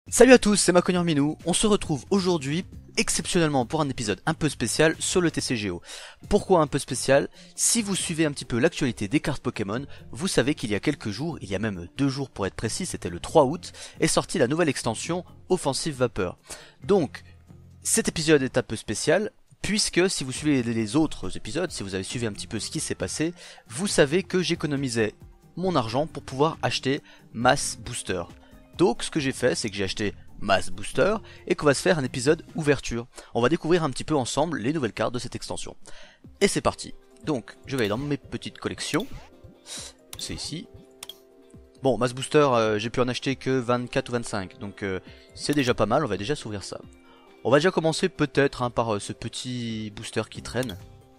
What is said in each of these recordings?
Salut à tous, c'est Macognon Minou. On se retrouve aujourd'hui exceptionnellement pour un épisode un peu spécial sur le TCGO. Pourquoi un peu spécial? Si vous suivez un petit peu l'actualité des cartes Pokémon, vous savez qu'il y a quelques jours, il y a même 2 jours pour être précis, c'était le 3 août, est sortie la nouvelle extension Offensive Vapeur. Donc, cet épisode est un peu spécial, puisque si vous suivez les autres épisodes, si vous avez suivi un petit peu ce qui s'est passé, vous savez que j'économisais mon argent pour pouvoir acheter Mass Booster. Donc ce que j'ai fait, c'est que j'ai acheté Mass Booster et qu'on va se faire un épisode ouverture. On va découvrir un petit peu ensemble les nouvelles cartes de cette extension. Et c'est parti. Donc je vais aller dans mes petites collections. C'est ici. Bon, Mass Booster, j'ai pu en acheter que 24 ou 25. Donc c'est déjà pas mal, on va déjà s'ouvrir ça. On va déjà commencer peut-être par ce petit booster qui traîne.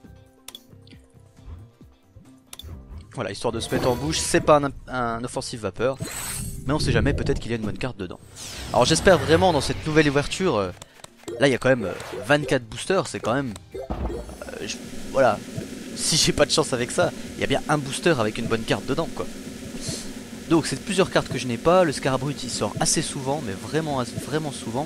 Voilà, histoire de se mettre en bouche, c'est pas un offensive vapeur. Mais on sait jamais, peut-être qu'il y a une bonne carte dedans. Alors j'espère vraiment dans cette nouvelle ouverture, là il y a quand même 24 boosters, c'est quand même... voilà, si j'ai pas de chance avec ça, il y a bien un booster avec une bonne carte dedans quoi. Donc c'est plusieurs cartes que je n'ai pas, le Scarbrut il sort assez souvent, mais vraiment souvent.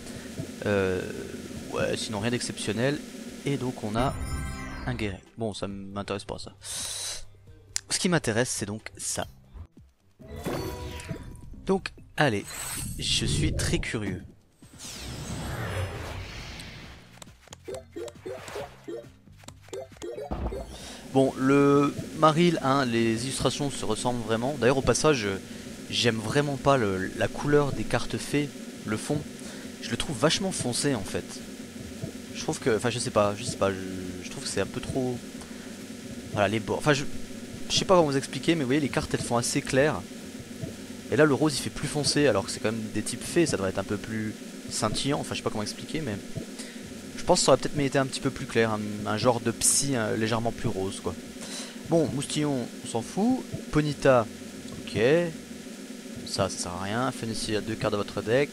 Ouais, sinon rien d'exceptionnel. Et donc on a un guéret. Bon, ça m'intéresse pas ça. Ce qui m'intéresse c'est donc ça. Donc, allez, je suis très curieux. Bon, le Marill, hein, les illustrations se ressemblent vraiment. D'ailleurs, au passage, j'aime vraiment pas la couleur des cartes fées, le fond. Je le trouve vachement foncé en fait. Je trouve que, enfin, je sais pas, je trouve que c'est un peu trop... Voilà, les bords. Enfin, je sais pas comment vous expliquer, mais vous voyez, les cartes elles font assez claires. Et là le rose il fait plus foncé alors que c'est quand même des types faits, ça devrait être un peu plus scintillant, enfin je sais pas comment expliquer mais... Je pense que ça aurait peut-être mérité un petit peu plus clair, un genre de psy légèrement plus rose quoi. Bon, Moustillon on s'en fout, Ponyta, ok, ça sert à rien, Fennecy a 2 cartes de votre deck.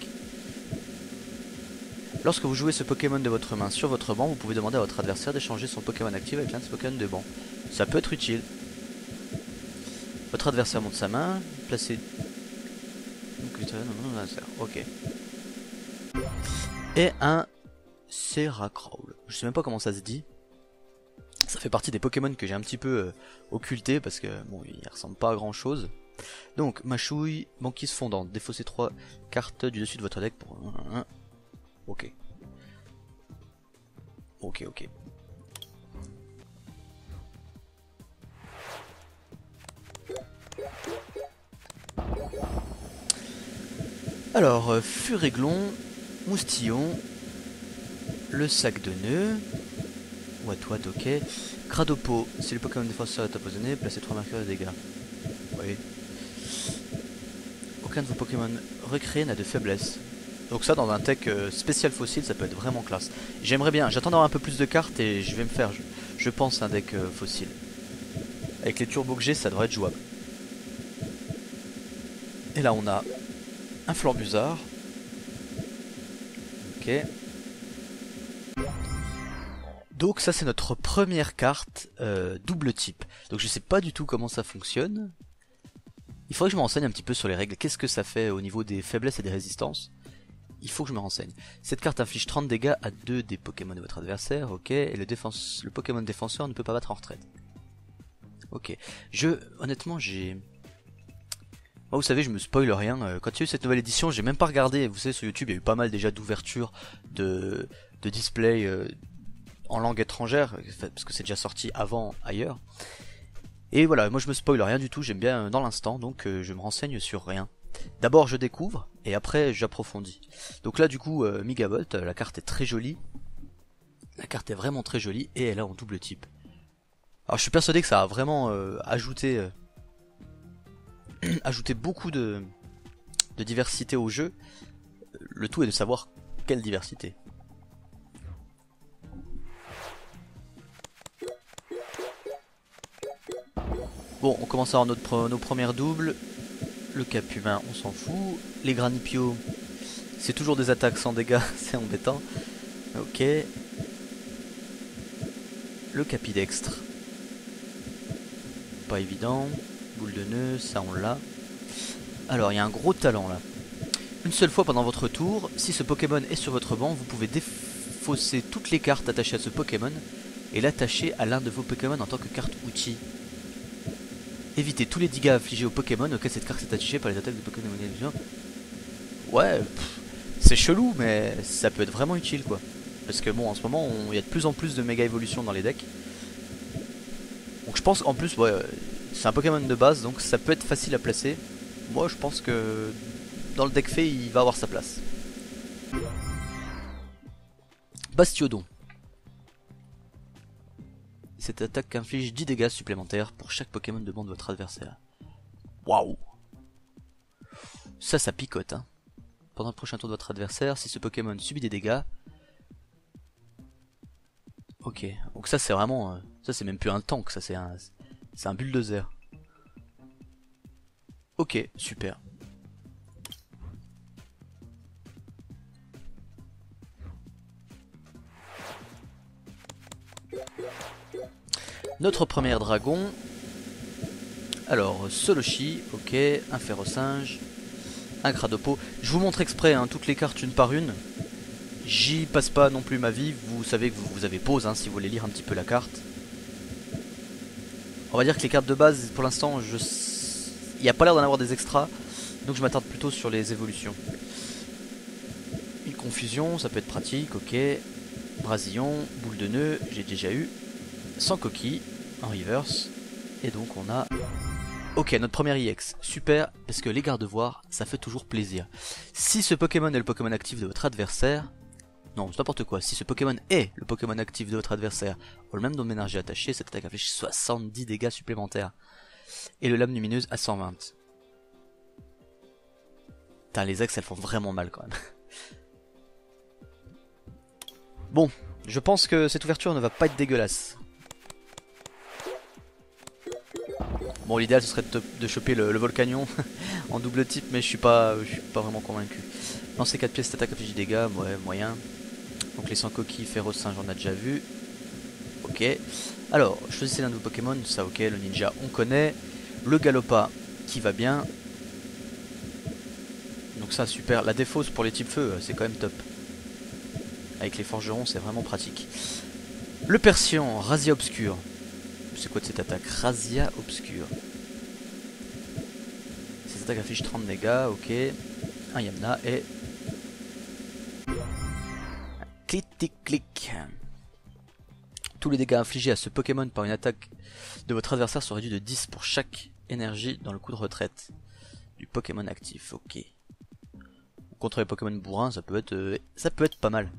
Lorsque vous jouez ce Pokémon de votre main sur votre banc, vous pouvez demander à votre adversaire d'échanger son Pokémon actif avec l'un de ses Pokémon de banc. Ça peut être utile. Votre adversaire monte sa main, placez... Ok. Et un Seracrawl. Je sais même pas comment ça se dit. Ça fait partie des Pokémon que j'ai un petit peu occulté parce que bon, il ressemble pas à grand chose. Donc, Machouille, Banquise fondante. Défaussez 3 cartes du dessus de votre deck pour un. Ok. Ok. Alors, Furéglon, Moustillon, le sac de nœuds, What, ok. Cradopo, si le Pokémon défenseur est empoisonné, placez 3 marqueurs de dégâts. Oui. Aucun de vos Pokémon recréés n'a de faiblesse. Donc ça, dans un tech spécial fossile, ça peut être vraiment classe. J'aimerais bien, j'attends d'avoir un peu plus de cartes et je vais me faire, je pense, un deck fossile. Avec les turbos que j'ai, ça devrait être jouable. Et là, on a un Flambuzard. Ok. Donc ça c'est notre première carte double type. Donc je sais pas du tout comment ça fonctionne. Il faudrait que je me renseigne un petit peu sur les règles. Qu'est-ce que ça fait au niveau des faiblesses et des résistances? Il faut que je me renseigne. Cette carte inflige 30 dégâts à 2 des Pokémon de votre adversaire. Ok. Et le Pokémon défenseur ne peut pas battre en retraite. Ok. Honnêtement j'ai... Moi, vous savez, je me spoil rien. Quand il y a eu cette nouvelle édition, j'ai même pas regardé. Vous savez, sur YouTube, il y a eu pas mal déjà d'ouvertures de display en langue étrangère, parce que c'est déjà sorti avant ailleurs. Et voilà, moi je me spoil rien du tout, j'aime bien dans l'instant, donc je me renseigne sur rien. D'abord je découvre, et après j'approfondis. Donc là du coup, Megavolt, la carte est très jolie. La carte est vraiment très jolie, et elle est en double type. Alors je suis persuadé que ça a vraiment ajouté beaucoup de diversité au jeu. Le tout est de savoir quelle diversité. Bon, on commence à avoir nos premières doubles. Le Capumin, on s'en fout. Les Granipios, c'est toujours des attaques sans dégâts, c'est embêtant. Ok. Le Capidextre. Pas évident. Boule de nœud, ça on l'a. Alors, il y a un gros talent là. une seule fois pendant votre tour. Si ce Pokémon est sur votre banc, vous pouvez défausser toutes les cartes attachées à ce Pokémon et l'attacher à l'un de vos Pokémon en tant que carte outil. Évitez tous les dégâts affligés au Pokémon auquel cette carte est attachée par les attaques de Pokémon. Ouais, c'est chelou, mais ça peut être vraiment utile quoi. Parce que bon, en ce moment, il y a de plus en plus de méga évolutions dans les decks. Donc je pense en plus, ouais, c'est un Pokémon de base, donc ça peut être facile à placer. Moi, je pense que dans le deck fait, il va avoir sa place. Bastiodon. Cette attaque inflige 10 dégâts supplémentaires pour chaque Pokémon de banc de votre adversaire. Waouh! Ça picote, hein. Pendant le prochain tour de votre adversaire, si ce Pokémon subit des dégâts... Ok, donc ça c'est vraiment... ça c'est même plus un tank, ça c'est un bulldozer. Ok, super. Notre premier dragon. Alors, Soloshi, ok, un Ferrosinge, un Cradopo. Je vous montre exprès hein, toutes les cartes une par une. J'y passe pas non plus ma vie. Vous savez que vous avez pause hein, si vous voulez lire un petit peu la carte. On va dire que les cartes de base, pour l'instant, il n'y a pas l'air d'en avoir des extras. Donc je m'attarde plutôt sur les évolutions. Une confusion, ça peut être pratique, ok. Brasillon, boule de nœud, j'ai déjà eu. Sans coquille, en reverse. Et donc on a... Ok, notre premier EX, super, parce que les garde-voir, ça fait toujours plaisir. Si ce Pokémon est le Pokémon actif de votre adversaire... Non, c'est n'importe quoi, si ce Pokémon est le Pokémon actif de votre adversaire, au même nombre d'énergie attachée, cette attaque affiche 70 dégâts supplémentaires. Et le lame lumineuse à 120. Putain, les ex, elles font vraiment mal quand même. Bon, je pense que cette ouverture ne va pas être dégueulasse. Bon, l'idéal ce serait de choper le Volcanion en double type, mais je suis pas vraiment convaincu. Lancer 4 pièces, cette attaque affiche des dégâts, ouais, moyen. Donc les sans coquilles, Ferrosinge, on a déjà vu. Ok. Alors, choisissez l'un de vos Pokémon, ça ok, le ninja on connaît. Le Galopa qui va bien. Donc ça super, la défausse pour les types feu, c'est quand même top. Avec les forgerons, c'est vraiment pratique. Le Persian, Razia Obscure. C'est quoi de cette attaque? Razia Obscure. Cette attaque affiche 30 dégâts, ok. Un Yamna et... Clic, clic, clic. Tous les dégâts infligés à ce Pokémon par une attaque de votre adversaire sont réduits de 10 pour chaque énergie dans le coup de retraite du Pokémon actif, ok. Contre les Pokémon bourrins, ça peut être pas mal.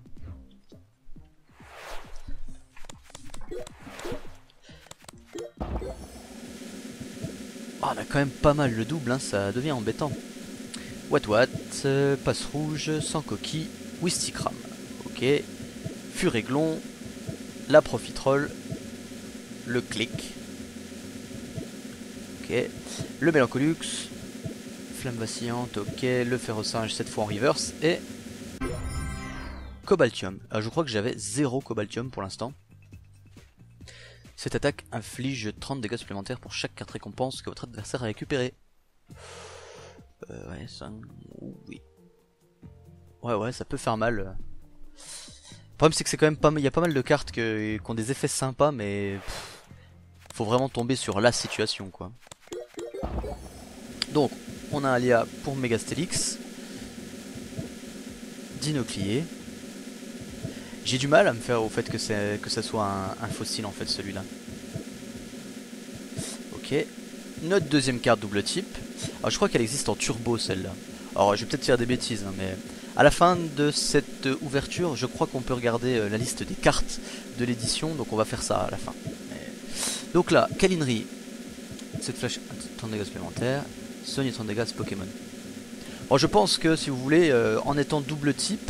Oh, on a quand même pas mal le double, hein, ça devient embêtant. What, passe rouge, sans coquille, Wistikram. Ok. Furéglon, la Profitroll, le Clic. Ok. Le Mélancolux, Flamme vacillante, ok. Le Ferrosinge, cette fois en reverse. Et Cobaltium. Alors, je crois que j'avais 0 Cobaltium pour l'instant. Cette attaque inflige 30 dégâts supplémentaires pour chaque carte récompense que votre adversaire a récupéré. Ouais, ça... Oui. Ouais, ça peut faire mal. Le problème c'est que c'est quand même pas mal... Il y a pas mal de cartes qui ont des effets sympas, mais... faut vraiment tomber sur la situation, quoi. Donc, on a un Alia pour Megastélix. Dinoclier. J'ai du mal à me faire au fait que ça soit un fossile en fait celui-là. Ok. Notre deuxième carte double type. Alors je crois qu'elle existe en turbo celle-là. Alors je vais peut-être faire des bêtises, hein, mais à la fin de cette ouverture, je crois qu'on peut regarder la liste des cartes de l'édition. Donc on va faire ça à la fin. Donc là, Kalinri. Cette flèche 30 dégâts supplémentaires. Soigne 30 dégâts à ce Pokémon. Bon, je pense que si vous voulez, en étant double type.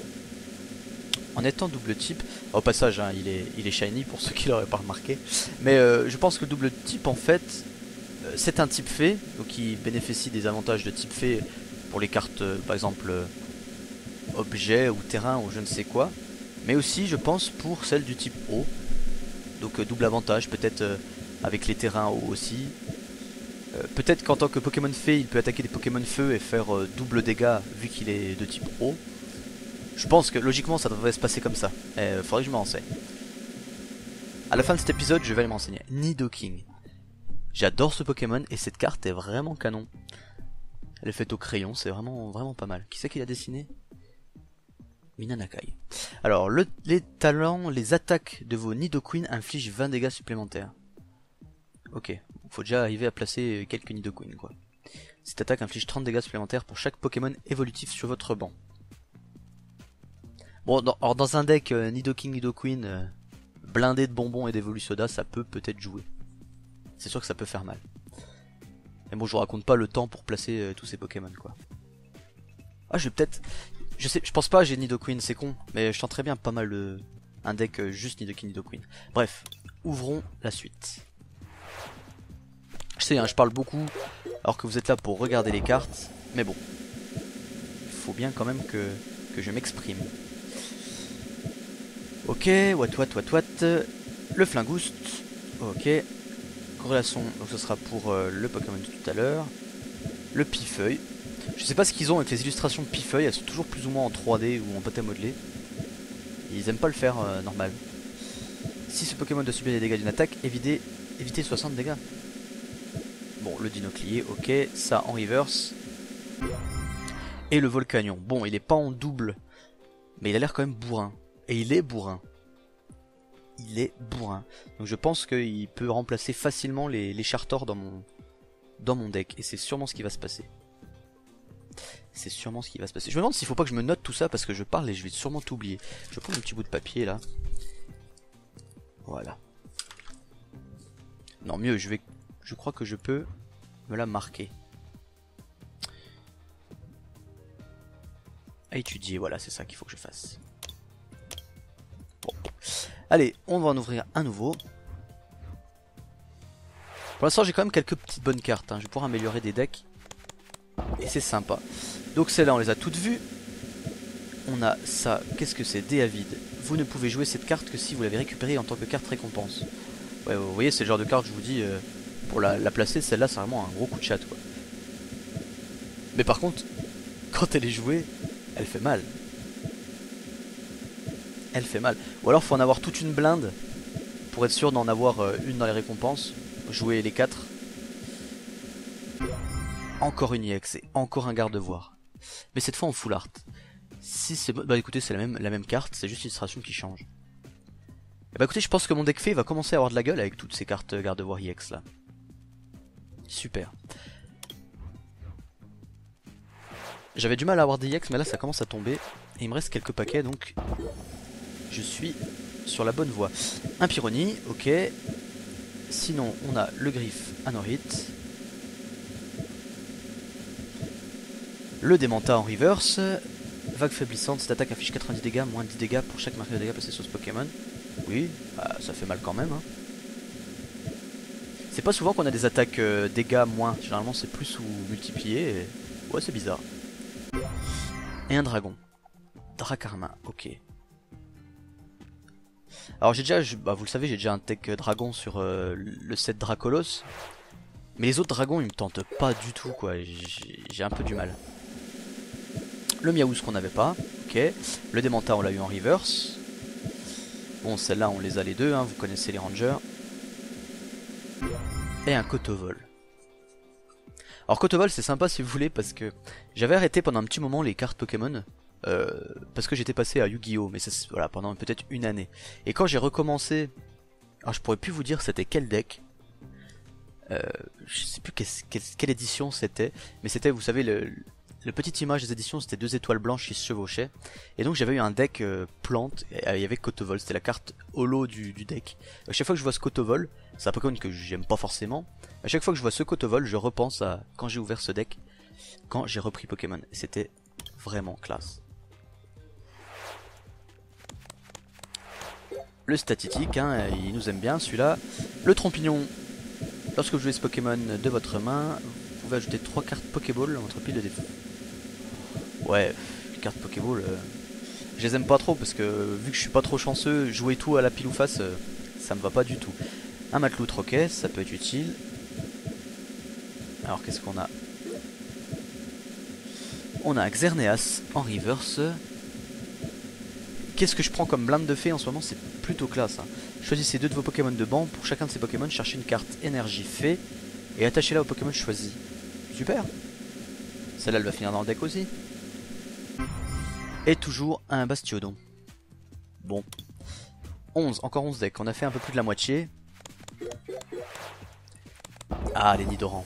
Au passage hein, il est shiny pour ceux qui l'auraient pas remarqué. Mais je pense que le double type en fait c'est un type fée. Donc il bénéficie des avantages de type fée pour les cartes par exemple objet ou terrain ou je ne sais quoi. Mais aussi je pense pour celle du type eau. Donc double avantage peut-être avec les terrains eau aussi. Peut-être qu'en tant que Pokémon fée, il peut attaquer des Pokémon feu et faire double dégâts vu qu'il est de type eau. Je pense que logiquement ça devrait se passer comme ça. Faudrait que je me renseigne. À la fin de cet épisode, je vais aller me renseigner. Nidoking. J'adore ce Pokémon et cette carte est vraiment canon. Elle est faite au crayon, c'est vraiment pas mal. Qui c'est qui l'a dessiné? Minanakai. Alors, les talents, les attaques de vos Nidoqueen infligent 20 dégâts supplémentaires. Ok, faut déjà arriver à placer quelques Nidoqueen quoi. Cette attaque inflige 30 dégâts supplémentaires pour chaque Pokémon évolutif sur votre banc. Bon, dans un deck Nidoking, Nidoqueen, blindé de bonbons et d'Evolusoda, ça peut-être jouer. C'est sûr que ça peut faire mal. Mais bon, je vous raconte pas le temps pour placer tous ces Pokémon quoi. Ah, je vais peut-être... Je pense pas j'ai Nidoqueen, c'est con. Mais je tenterais bien pas mal un deck juste Nidoking, Nidoqueen. Bref, ouvrons la suite. Je sais, hein, je parle beaucoup alors que vous êtes là pour regarder les cartes. Mais bon, il faut bien quand même que je m'exprime. Ok, what. Le Flingouste. Ok. Corrélation, donc ce sera pour le Pokémon de tout à l'heure. Le Pifeuille. Je sais pas ce qu'ils ont avec les illustrations de Pifeuille, elles sont toujours plus ou moins en 3D ou en pâte à modeler. Ils aiment pas le faire normal. Si ce Pokémon doit subir les dégâts d'une attaque, évitez 60 dégâts. Bon, le Dinoclier, ok, ça en reverse. Et le Volcanion. Bon, il est pas en double, mais il a l'air quand même bourrin. Et il est bourrin. Donc je pense qu'il peut remplacer facilement les Chartor dans mon deck. Et c'est sûrement ce qui va se passer. Je me demande s'il faut pas que je me note tout ça parce que je parle et je vais sûrement t'oublier. Je vais prendre un petit bout de papier là. Voilà. Non, mieux, je crois que je peux me la marquer. À étudier, voilà, c'est ça qu'il faut que je fasse. Bon. Allez, on va en ouvrir un nouveau. Pour l'instant, j'ai quand même quelques petites bonnes cartes. Hein. Je vais pouvoir améliorer des decks. Et c'est sympa. Donc celles-là, on les a toutes vues. On a ça. Qu'est-ce que c'est? Dé avide. Vous ne pouvez jouer cette carte que si vous l'avez récupérée en tant que carte récompense. Ouais, vous voyez, c'est le genre de carte, je vous dis, pour la placer, celle-là, c'est vraiment un gros coup de chat, quoi. Mais par contre, quand elle est jouée, elle fait mal. Ou alors, faut en avoir toute une blinde pour être sûr d'en avoir une dans les récompenses. Jouer les 4. Encore une EX et encore un garde-voir. Mais cette fois en full art. Si c'est bah écoutez, c'est la même carte, c'est juste l'illustration qui change. Et bah écoutez, je pense que mon deck fait va commencer à avoir de la gueule avec toutes ces cartes garde-voir EX là. Super. J'avais du mal à avoir des EX, mais là ça commence à tomber. Et il me reste quelques paquets, donc je suis sur la bonne voie. Un Pyroni, ok. Sinon, on a le Griffe Anorith. Le Démenta en reverse. Vague faiblissante, cette attaque affiche 90 dégâts, moins 10 dégâts pour chaque marqueur de dégâts passé sur ce Pokémon. Oui, bah, ça fait mal quand même. Hein. C'est pas souvent qu'on a des attaques dégâts moins, généralement c'est plus ou multiplié. Et... ouais, c'est bizarre. Et un dragon. Dracarmin, ok. Alors j'ai déjà, bah, vous le savez, j'ai déjà un tech dragon sur le set Dracolos. Mais les autres dragons ils me tentent pas du tout quoi, j'ai un peu du mal. Le Miaouz qu'on n'avait pas, ok. Le Démenta on l'a eu en reverse. Bon celle-là on les a les deux, hein, vous connaissez les rangers. Et un Kotovol. Alors Kotovol c'est sympa si vous voulez parce que j'avais arrêté pendant un petit moment les cartes Pokémon. Parce que j'étais passé à Yu-Gi-Oh! Mais ça, voilà, pendant peut-être une année. Et quand j'ai recommencé, alors je pourrais plus vous dire c'était quel deck. Je sais plus quelle édition c'était, mais c'était, vous savez, le petite image des éditions, c'était 2 étoiles blanches qui se chevauchaient. Et donc j'avais eu un deck plante, et il y avait Kotovol, c'était la carte holo du deck. À chaque fois que je vois ce Kotovol, c'est un Pokémon que j'aime pas forcément. À chaque fois que je vois ce Kotovol, je repense à quand j'ai ouvert ce deck, quand j'ai repris Pokémon. C'était vraiment classe. Le Statitique, hein, il nous aime bien celui-là. Le Trompignon, lorsque vous jouez ce Pokémon de votre main, vous pouvez ajouter 3 cartes Pokéball dans votre pile de défaut. Ouais, les cartes Pokéball, je les aime pas trop parce que vu que je suis pas trop chanceux, jouer tout à la pile ou face, ça me va pas du tout. Un Mateloutre, ok, ça peut être utile. Alors qu'est-ce qu'on a? On a un Xerneas en reverse. Qu'est-ce que je prends comme blinde de fée en ce moment? C'est plutôt classe. Hein. Choisissez 2 de vos Pokémon de banc. Pour chacun de ces Pokémon, cherchez une carte énergie fée et attachez-la au Pokémon choisi. Super. Celle-là, elle va finir dans le deck aussi. Et toujours un Bastiodon. Bon. 11, encore 11 decks. On a fait un peu plus de la moitié. Ah, les Nidoran.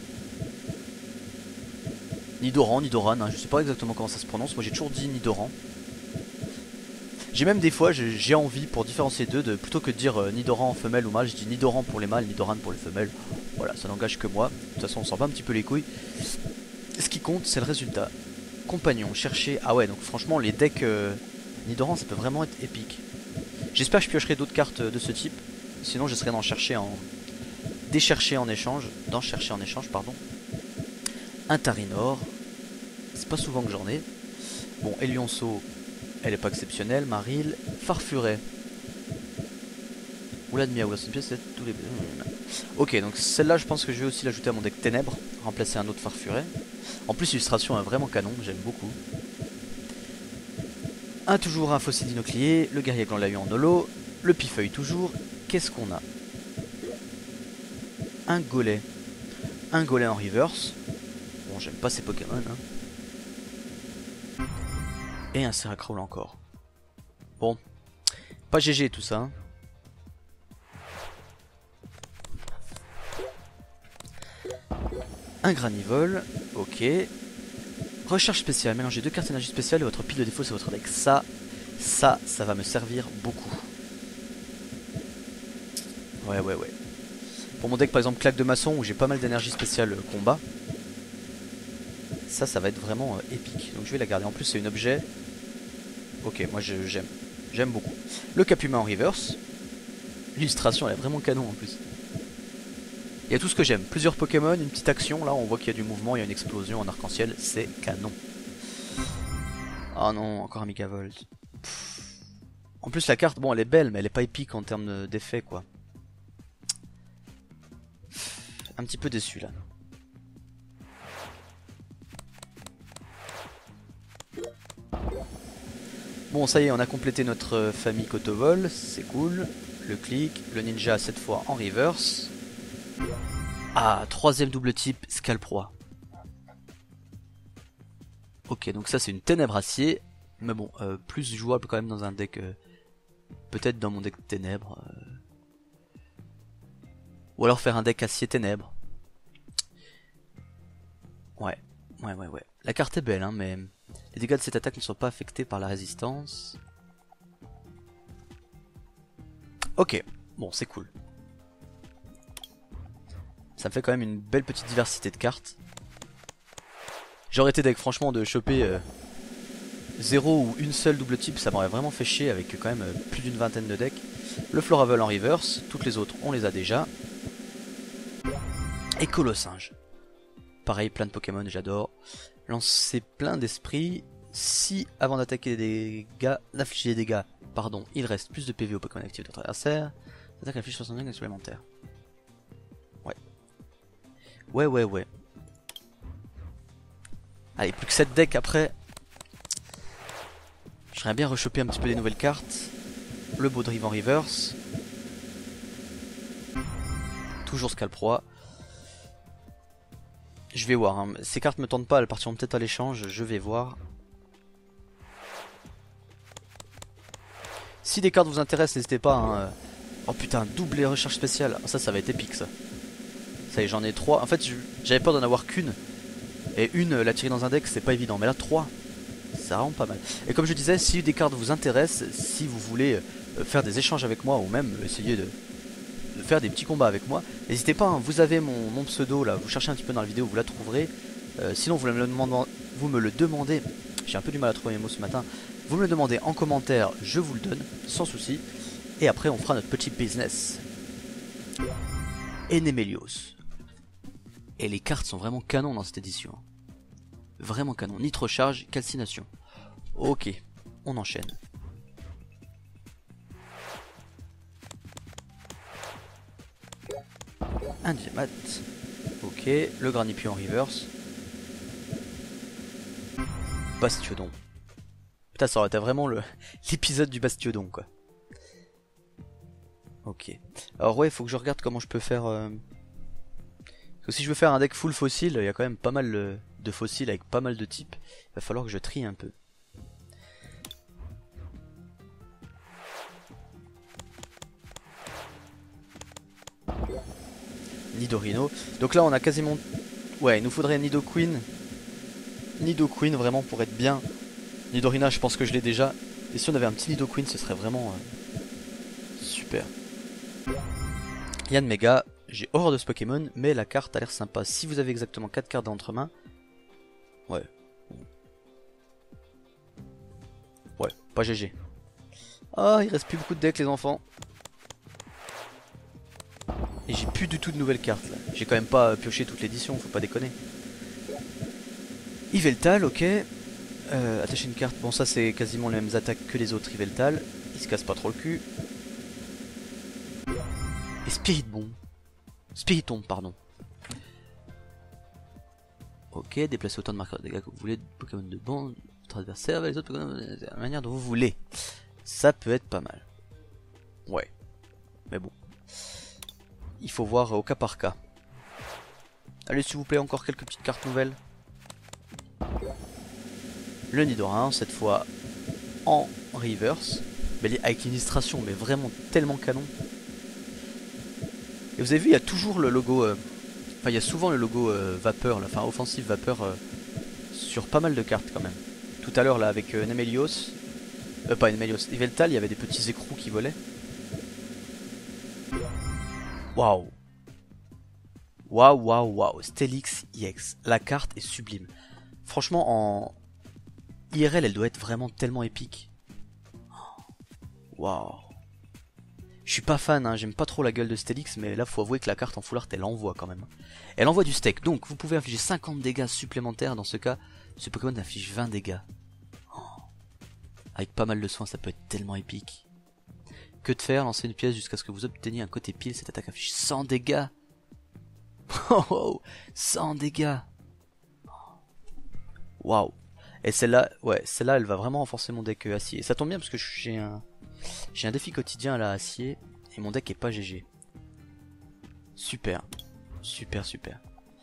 Nidoran, Nidoran, hein, je sais pas exactement comment ça se prononce. Moi j'ai toujours dit Nidoran. J'ai même des fois, j'ai envie pour différencier d'eux, plutôt que de dire Nidoran femelle ou mâle, je dis Nidoran pour les mâles, Nidoran pour les femelles. Voilà, ça n'engage que moi. De toute façon, on s'en bat un petit peu les couilles. Ce qui compte, c'est le résultat. Compagnon, chercher. Ah ouais, donc franchement, les decks Nidoran, ça peut vraiment être épique. J'espère que je piocherai d'autres cartes de ce type. Sinon, j'essaierai d'en chercher en. Déchercher en échange. D'en chercher en échange, pardon. Un Tarinor. C'est pas souvent que j'en ai. Bon, Elionceau. Elle est pas exceptionnelle, Maril, Farfuret. Oula de Miaoula, c'est une pièce, tous les... Ok, donc celle-là, je pense que je vais aussi l'ajouter à mon deck Ténèbres, remplacer un autre Farfuret. En plus, l'illustration est vraiment canon, j'aime beaucoup. Toujours un Fossile Dinoclier, le Guerrier Gland l'a eu en holo, le Pifeuille toujours. Qu'est-ce qu'on a? Un Golem. Un Golem en reverse. Bon, j'aime pas ces Pokémon, hein. Et un Seracrawl encore. Bon. Pas GG tout ça. Hein. Un Granivol. Ok. Recherche spéciale. Mélangez 2 cartes énergie spéciale et votre pile de défaut c'est votre deck. Ça va me servir beaucoup. Ouais. Pour mon deck par exemple claque de maçon où j'ai pas mal d'énergie spéciale combat. Ça va être vraiment épique. Donc je vais la garder. En plus c'est un objet. Ok, moi j'aime. J'aime beaucoup. Le Capuma en reverse. L'illustration elle est vraiment canon en plus. Il y a tout ce que j'aime. Plusieurs Pokémon, une petite action. Là on voit qu'il y a du mouvement, il y a une explosion en arc-en-ciel. C'est canon. Oh non, encore un Megavolt. En plus la carte, bon elle est belle mais elle est pas épique en termes d'effet quoi. Un petit peu déçu là. Bon ça y est, on a complété notre famille Kotovol, c'est cool. Le clic, le ninja cette fois en reverse. Ah, troisième double type, Scalproie. Ok, donc ça c'est une ténèbre acier. Mais bon, plus jouable quand même dans un deck... peut-être dans mon deck ténèbres. Ou alors faire un deck acier ténèbres. Ouais. La carte est belle, hein, mais... les dégâts de cette attaque ne sont pas affectés par la résistance. Ok, bon c'est cool. Ça me fait quand même une belle petite diversité de cartes. J'aurais été deck franchement de choper 0 ou une seule double type, ça m'aurait vraiment fait chier avec quand même plus d'une vingtaine de decks. Le Floravel en reverse, toutes les autres on les a déjà. Et Colossinge. Pareil, plein de Pokémon, j'adore. Lancer plein d'esprits. Si avant d'attaquer des dégâts, d'infliger des dégâts, pardon, il reste plus de PV au Pokémon actif de votre adversaire. L'attaque inflige 65 dégâts supplémentaires. Ouais. Allez, plus que 7 decks après. J'aimerais bien rechoper un petit peu des nouvelles cartes. Le Baudrive en reverse. Toujours Scalproie. Je vais voir, hein. Ces cartes me tentent pas, elles partiront peut-être à l'échange, je vais voir. Si des cartes vous intéressent, n'hésitez pas. Hein. Oh putain, double recherche spéciale. Ça va être épique ça. Ça y est, j'en ai 3. En fait, j'avais peur d'en avoir qu'une. Et une, la tirer dans un deck, c'est pas évident. Mais là, 3, ça rend pas mal. Et comme je disais, si des cartes vous intéressent, si vous voulez faire des échanges avec moi, ou même essayer de faire des petits combats avec moi, n'hésitez pas, hein, vous avez mon pseudo là, vous cherchez un petit peu dans la vidéo, vous la trouverez. Sinon vous me le demandez, j'ai un peu du mal à trouver mes mots ce matin, vous me le demandez en commentaire, je vous le donne, sans souci. Et après on fera notre petit business. Enemelios. Et les cartes sont vraiment canon dans cette édition. Vraiment canon. Nitrocharge, calcination. Ok, on enchaîne. Un Dimat. Ok. Ok, le Granipi en reverse. Bastiodon. Putain, ça aurait été vraiment l'épisode du Bastiodon, quoi. Ok. Alors ouais, il faut que je regarde comment je peux faire... Parce que si je veux faire un deck full fossile, il y a quand même pas mal de fossiles avec pas mal de types. Il va falloir que je trie un peu. Nidorino. Donc là on a quasiment... Ouais, il nous faudrait Nidoqueen. Nidoqueen vraiment pour être bien. Nidorina, je pense que je l'ai déjà. Et si on avait un petit Nidoqueen, ce serait vraiment super. Yann Mega, j'ai horreur de ce Pokémon, mais la carte a l'air sympa. Si vous avez exactement 4 cartes d'entre mains, ouais. Ouais, pas GG. Ah, il reste plus beaucoup de decks les enfants. Et j'ai plus du tout de nouvelles cartes là. J'ai quand même pas pioché toute l'édition, faut pas déconner. Yveltal, ok. Attacher une carte, bon ça c'est quasiment les mêmes attaques que les autres Yveltal. Il se casse pas trop le cul. Et Spiritomb, pardon. Ok, déplacez autant de marqueurs de dégâts que vous voulez de Pokémon de bon, votre adversaire avec les autres Pokémon de la manière dont vous voulez. Ça peut être pas mal. Ouais. Mais bon. Il faut voir au cas par cas. Allez s'il vous plaît, encore quelques petites cartes nouvelles. Le Nidoran, cette fois en reverse. Mais avec l'illustration, mais vraiment tellement canon. Et vous avez vu, il y a toujours le logo... Enfin, il y a souvent le logo vapeur, enfin offensive vapeur sur pas mal de cartes quand même. Tout à l'heure là avec Nemelios, pas Nemelios, Yveltal, il y avait des petits écrous qui volaient. Waouh. Waouh, waouh, waouh. Steelix EX. La carte est sublime. Franchement, en IRL, elle doit être vraiment tellement épique. Waouh. Je suis pas fan, hein, j'aime pas trop la gueule de Steelix, mais là faut avouer que la carte en full art elle envoie quand même. Elle envoie du steak, donc vous pouvez infliger 50 dégâts supplémentaires. Dans ce cas, ce Pokémon inflige 20 dégâts. Oh. Avec pas mal de soins, ça peut être tellement épique. Que de faire, lancer une pièce jusqu'à ce que vous obteniez un côté pile, cette attaque inflige 100 dégâts. Oh, 100 dégâts. Waouh. Et celle-là, ouais, celle-là elle va vraiment renforcer mon deck acier. Et ça tombe bien parce que j'ai un défi quotidien à la acier et mon deck est pas GG. Super. Super, super.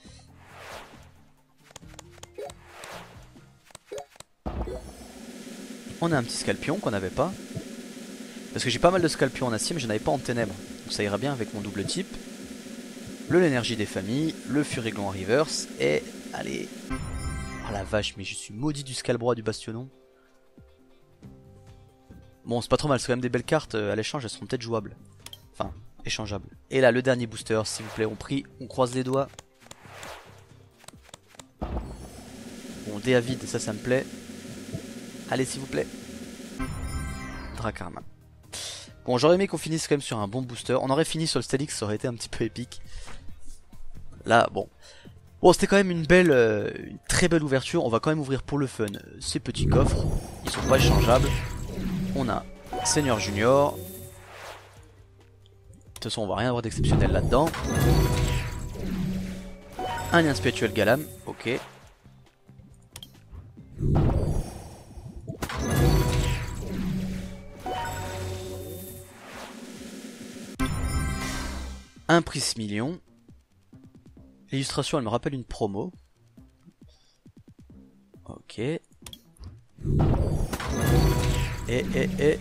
On a un petit Scalpion qu'on n'avait pas. Parce que j'ai pas mal de Scalpions en acier mais j'en avais pas en ténèbres. Donc ça ira bien avec mon double type. Le l'énergie des familles, le Furiglon en reverse et allez. Oh la vache, mais je suis maudit du Scalbrois du Bastionon. Bon, c'est pas trop mal, c'est quand même des belles cartes. À l'échange, elles seront peut-être jouables. Enfin, échangeables. Et là, le dernier booster, s'il vous plaît, on prie, on croise les doigts. Bon, dé à vide, ça me plaît. Allez, s'il vous plaît. Dracarmin. Bon, j'aurais aimé qu'on finisse quand même sur un bon booster. On aurait fini sur le Steelix, ça aurait été un petit peu épique. Là, bon. Bon, c'était quand même une très belle ouverture. On va quand même ouvrir pour le fun ces petits coffres. Ils sont pas échangeables. On a Seigneur Junior. De toute façon, on va rien avoir d'exceptionnel là-dedans. Un lien spirituel Galam. Ok. Un Prismillion. L'illustration, elle me rappelle une promo. Ok. Et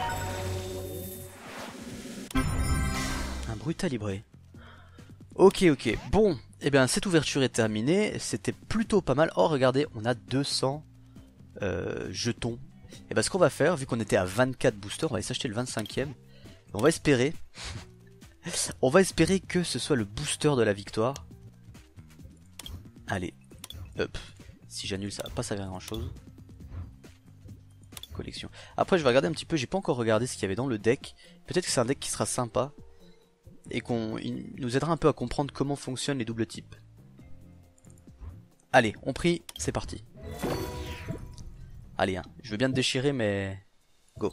un Brutalibré. Ok, ok. Bon, eh bien cette ouverture est terminée. C'était plutôt pas mal. Oh, regardez, on a 200 jetons. Et bien ce qu'on va faire, vu qu'on était à 24 boosters, on va aller s'acheter le 25e. On va espérer. On va espérer que ce soit le booster de la victoire. Allez. Hop. Si j'annule, ça va pas servir à grand chose. Collection. Après je vais regarder un petit peu, j'ai pas encore regardé ce qu'il y avait dans le deck. Peut-être que c'est un deck qui sera sympa et il nous aidera un peu à comprendre comment fonctionnent les doubles types. Allez, on prie, c'est parti. Allez, hein, je veux bien te déchirer mais... Go.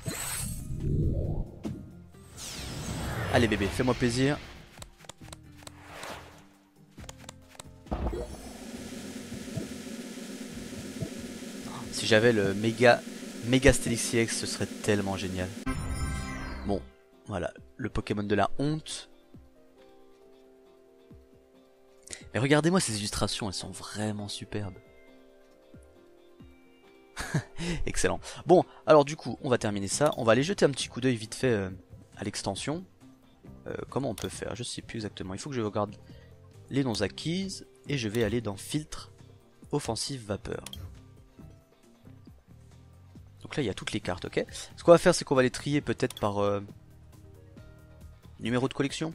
Allez bébé, fais-moi plaisir. Si j'avais le Mega Steelix EX, ce serait tellement génial. Bon, voilà, le Pokémon de la honte. Mais regardez-moi ces illustrations, elles sont vraiment superbes. Excellent. Bon, alors du coup, on va terminer ça. On va aller jeter un petit coup d'œil vite fait à l'extension. Comment on peut faire? Je sais plus exactement. Il faut que je regarde les noms acquises. Et je vais aller dans filtre, offensive, vapeur. Donc là, il y a toutes les cartes, ok? Ce qu'on va faire, c'est qu'on va les trier peut-être par numéro de collection.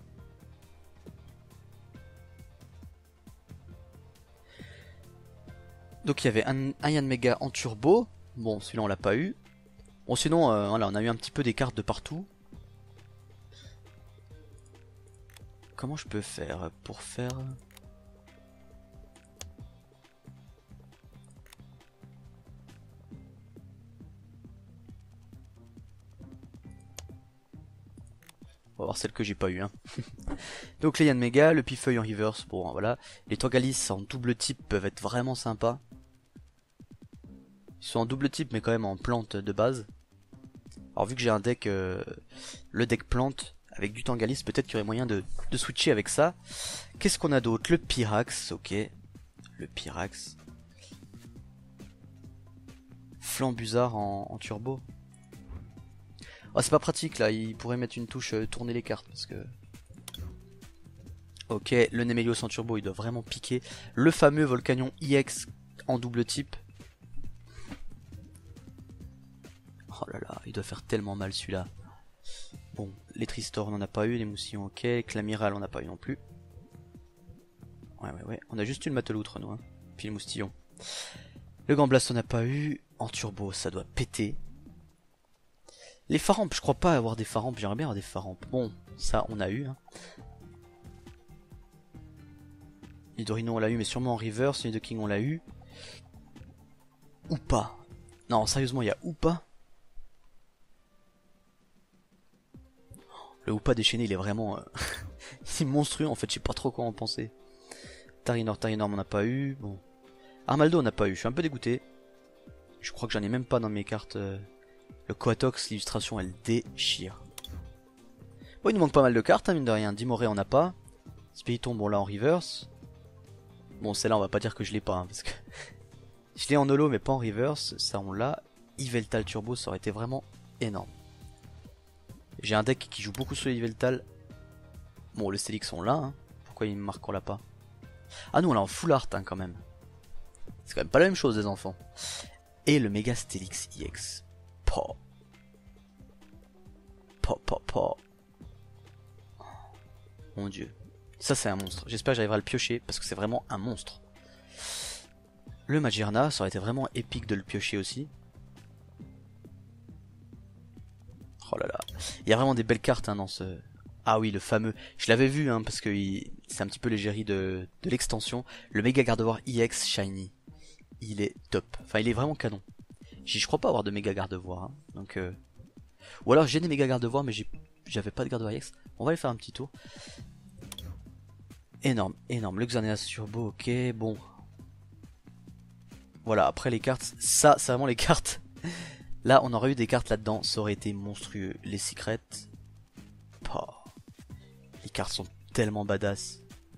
Donc il y avait un Yann Mega en turbo. Bon, celui-là on l'a pas eu. Bon, sinon, voilà, on a eu un petit peu des cartes de partout. Comment je peux faire pour faire... On va voir celle que j'ai pas eu. Hein. Donc les Yann Mega, le Pifeuille en reverse. Bon, voilà. Les Torgalis en double type peuvent être vraiment sympas. Ils sont en double type, mais quand même en plante de base. Alors vu que j'ai un deck, le deck plante, avec du Tangalis, peut-être qu'il y aurait moyen de switcher avec ça. Qu'est-ce qu'on a d'autre? Le Pyrax, ok. Le Pyrax. Flambuzard en turbo. Oh, c'est pas pratique là, il pourrait mettre une touche tourner les cartes parce que... Ok, le Nemelios en turbo, il doit vraiment piquer. Le fameux Volcanion EX en double type. Oh là là, il doit faire tellement mal celui-là. Bon, les Tristor on n'en a pas eu, les Moussillons ok, Clamiral on n'a pas eu non plus. Ouais, on a juste eu le Mateloutre nous, hein. Puis le Moustillon. Le Gamblast on n'a pas eu, en turbo ça doit péter. Les Pharampes, je crois pas avoir des Pharampes, j'aimerais bien avoir des Pharampes. Bon, ça on a eu. Hein. Nidorino on l'a eu, mais sûrement en reverse. Nidoking on l'a eu. Ou pas. Non, sérieusement, il y a ou pas. Le Hoopa déchaîné, il est vraiment... c'est monstrueux, en fait, je sais pas trop quoi en penser. Tarinor, on n'a pas eu. Bon. Armaldo on n'a pas eu, je suis un peu dégoûté. Je crois que j'en ai même pas dans mes cartes... Le Coatox, l'illustration, elle déchire. Bon, il nous manque pas mal de cartes, hein, mine de rien. Dimoré, on n'a pas. Spiritomb, bon, là, en reverse. Bon, celle-là, on va pas dire que je l'ai pas, hein, parce que... je l'ai en holo, mais pas en reverse. Ça, on l'a. Yveltal Turbo, ça aurait été vraiment énorme. J'ai un deck qui joue beaucoup sur les Yveltal. Bon, le Stélix, on l'a, hein. Pourquoi il me marque qu'on l'a pas? Ah, nous, on l'a en full art, hein, quand même. C'est quand même pas la même chose, les enfants. Et le Mega Steelix EX. Po. Mon dieu. Ça c'est un monstre. J'espère que j'arriverai à le piocher parce que c'est vraiment un monstre. Le Magearna, ça aurait été vraiment épique de le piocher aussi. Oh là là. Il y a vraiment des belles cartes hein, dans ce... Ah oui, le fameux. Je l'avais vu hein, parce que c'est un petit peu l'égérie de l'extension. Le Mega Gardevoir EX Shiny. Il est top. Enfin, il est vraiment canon. Je crois pas avoir de méga garde-voix, hein. Donc ou alors j'ai des méga garde-voix mais j'avais pas de garde-voix EX. On va aller faire un petit tour. Énorme, le Xerneas Turbo, ok, bon. Voilà, après les cartes, ça c'est vraiment les cartes. Là on aurait eu des cartes là-dedans, ça aurait été monstrueux. Les secrets. Oh. Les cartes sont tellement badass.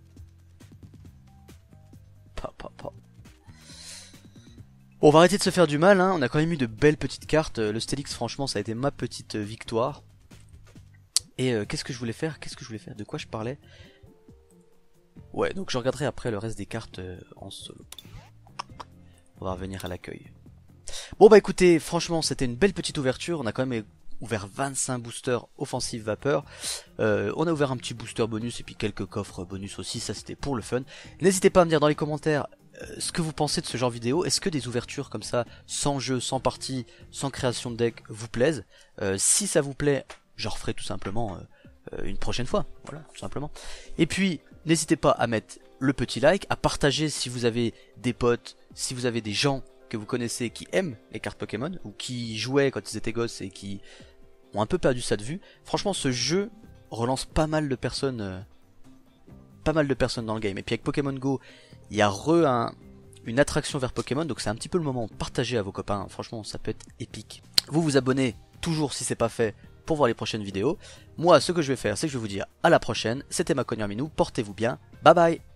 Bon, on va arrêter de se faire du mal, hein. On a quand même eu de belles petites cartes. Le Stélix, franchement, ça a été ma petite victoire. Et qu'est-ce que je voulais faire? De quoi je parlais? Ouais, donc je regarderai après le reste des cartes en solo. On va revenir à l'accueil. Bon bah écoutez, franchement, c'était une belle petite ouverture. On a quand même ouvert 25 boosters offensive vapeur. On a ouvert un petit booster bonus et puis quelques coffres bonus aussi. Ça, c'était pour le fun. N'hésitez pas à me dire dans les commentaires... ce que vous pensez de ce genre de vidéo. Est-ce que des ouvertures comme ça, sans jeu, sans partie, sans création de deck, vous plaisent? Si ça vous plaît, j'en referai tout simplement une prochaine fois. Voilà, tout simplement. Et puis, n'hésitez pas à mettre le petit like, à partager si vous avez des potes, si vous avez des gens que vous connaissez qui aiment les cartes Pokémon, ou qui jouaient quand ils étaient gosses et qui ont un peu perdu ça de vue. Franchement, ce jeu relance pas mal de personnes dans le game. Et puis avec Pokémon Go, il y a une attraction vers Pokémon, donc c'est un petit peu le moment de partager à vos copains, franchement ça peut être épique. Vous vous abonnez toujours si c'est pas fait pour voir les prochaines vidéos. Moi ce que je vais faire c'est que je vais vous dire à la prochaine, c'était Macognon Minou, portez-vous bien, bye bye.